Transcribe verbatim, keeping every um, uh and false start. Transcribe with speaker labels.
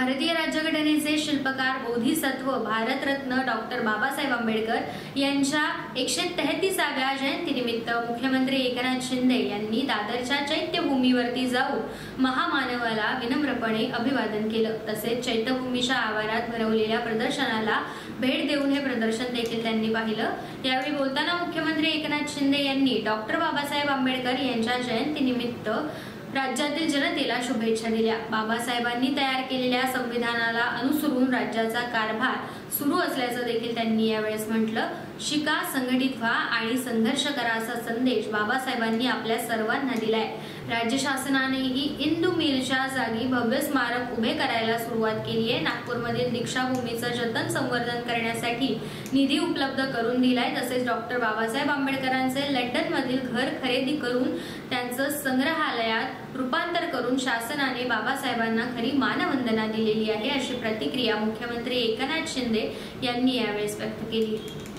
Speaker 1: भारतीय राज्यघटनेचे शिल्पकार बोधिसत्व भारतरत्न डॉक्टर बाबासाहेब आंबेडकर यांच्या एकशे तेहतीसाव्या जयंतीनिमित्त मुख्यमंत्री एकनाथ शिंदे यांनी दादरच्या चैत्यभूमीवरती जाऊन महामानवाला विनम्रपणे अभिवादन केलं। तसेच चैत्यभूमीच्या आवारात भरवलेल्या प्रदर्शनाला भेट देऊन हे प्रदर्शन देखील त्यांनी पाहिलं। यावेळी बोलताना मुख्यमंत्री एकनाथ शिंदे यांनी डॉक्टर बाबासाहेब आंबेडकर यांच्या जयंतीनिमित्त राज्यातील जनतेला शुभेच्छा दिल्या। बाबासाहेबांनी तयार केलेल्या संविधानाला अनुसरून राज्याचा कारभार सुरू असल्याचं देखील त्यांनी यावेळेस म्हटलं। शिका, संघटित व्हा आणि संघर्ष करा असा संदेश बाबासाहेबांनी आपल्या सर्वांना दिलाय। राज्य शासनानेही इंदू मिलच्या जागी भव्य स्मारक उभे करायला सुरुवात केली आहे। नागपूरमधील दीक्षाभूमीचं जतन संवर्धन करण्यासाठी निधी उपलब्ध करून दिलाय। तसेच डॉक्टर बाबासाहेब आंबेडकरांचे लंडनमधील घर खरेदी करून त्यांचं संग्रहालयात रूपांतर करून शासनाने बाबासाहेबांना खरी मानवंदना दिलेली आहे, अशी प्रतिक्रिया मुख्यमंत्री एकनाथ शिंदे यांनी यावेळेस व्यक्त केली।